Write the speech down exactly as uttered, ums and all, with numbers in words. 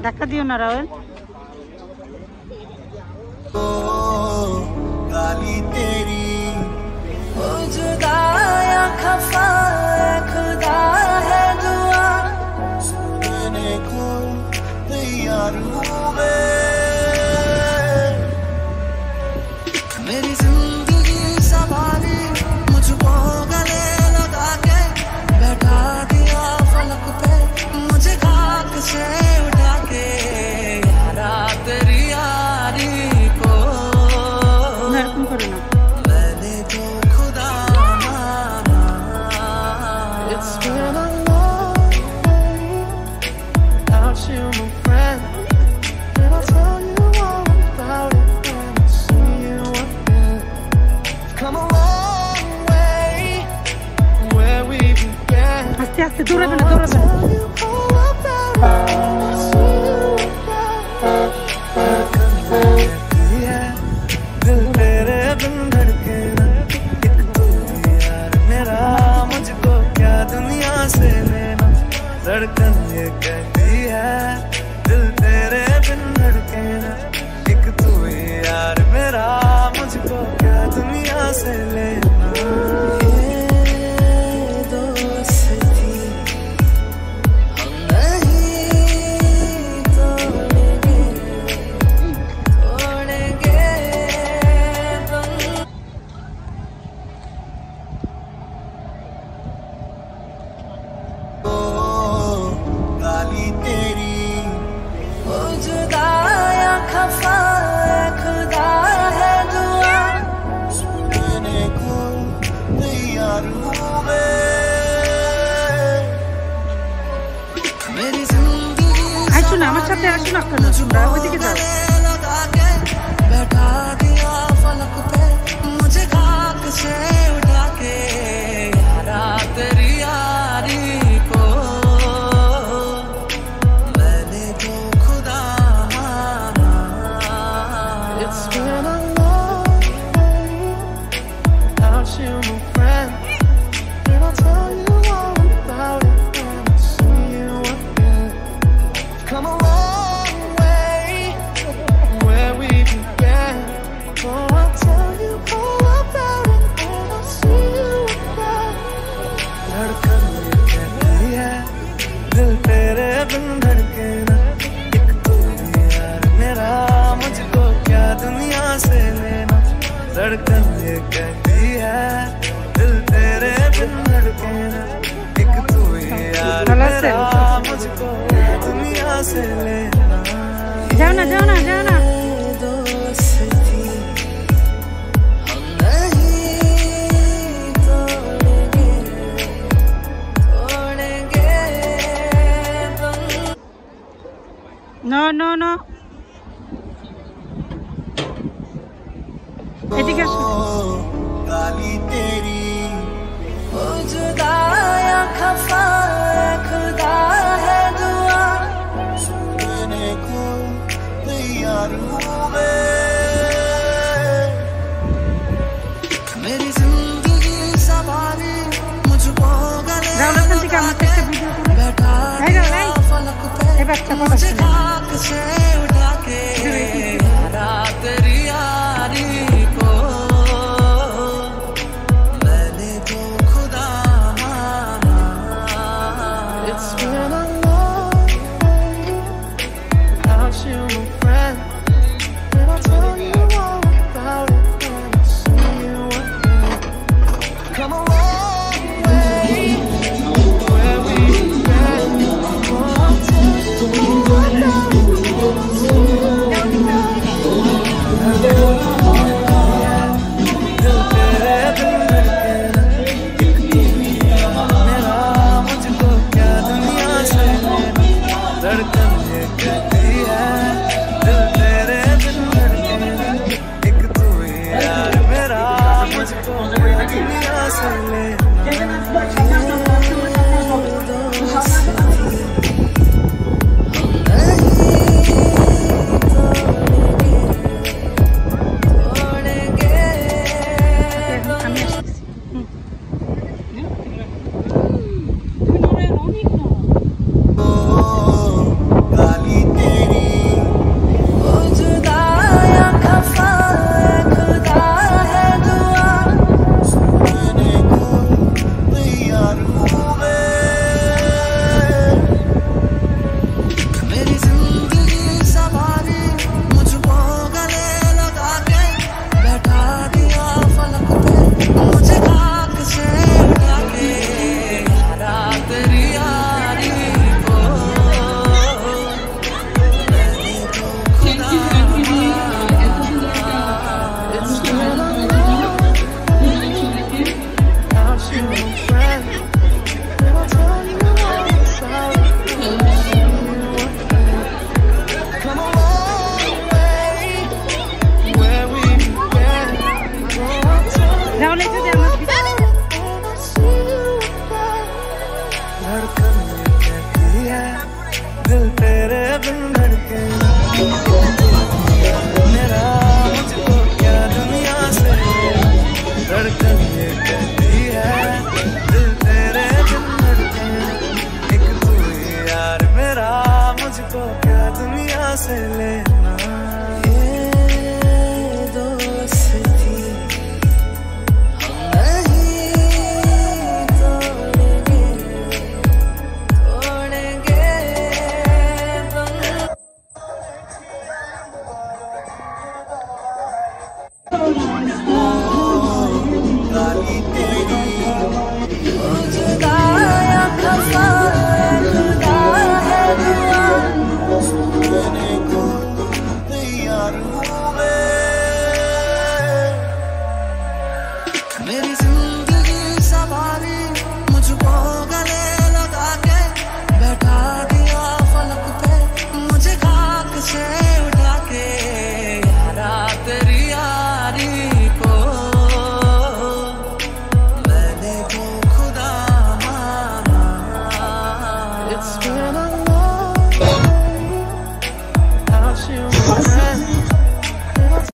धक्का दियो ना राहुल। गाली तेरी ओ जुदाया खफा खुदा है दुआ सुनने को तैयार हूँ मैं। मेरी जिंदगी सवारी मुझको गले लगा के बैठा दिया फलक पे मुझे खाक से उठा के यारा तेरी यारी को मैंने तो खुदा माना। It's been a long way without you, my friend. And I'll tell you all about it when I see you again. Come a long way from where we began. आस्ते आस्ते दूर बना दूर बना। धड़कन ये कहती है दिल तेरे बिन धड़के ना एक तू ही यार मेरा मुझको क्या दुनिया से लेना। ये दोस्ती हम नहीं तोड़ेंगे तोड़ेंगे साथे আসো না কেন তোমরা ওইদিকে যাও। बैठा दिया फलक पे मुझे खाक से उठा के यारा तेरी यारी को मैंने तो खुदा माना। It's been a long way without you, my friend. And I'll tell you all about it when I see you again. Come on. धड़कन ये कहती है दिल तेरे बिन धड़के ना एक तू ही यार मेरा मुझको दुनिया से लेना। जाओ ना जाओ ना जाओ ना। दोस्ती हम नहीं तोड़ेंगे तोड़ेंगे नो नो नो गाली तेरी ओ जुदाया खफा खुदा है दुआ सुनने को तैयार हूँ मैं। मेरी जिंदगी सवारी मुझको गले लगा के बैठा दिया फलक पे मुझे खाक से उठा के यारा तेरी यारी को मैंने तो खुदा माना। It's been a long way without you, my friend. And I'll tell you all about it when I see you again. Come a long way where we began. Oh, I'll tell you all about it when I see you again. गाली तेरी दिल तेरे बिन धड़के मेरा, मुझको क्या दुनिया से धड़कन ये कहती है, दिल तेरे बिन धड़के एक तू ही यार मेरा, मुझको क्या दुनिया से लेना।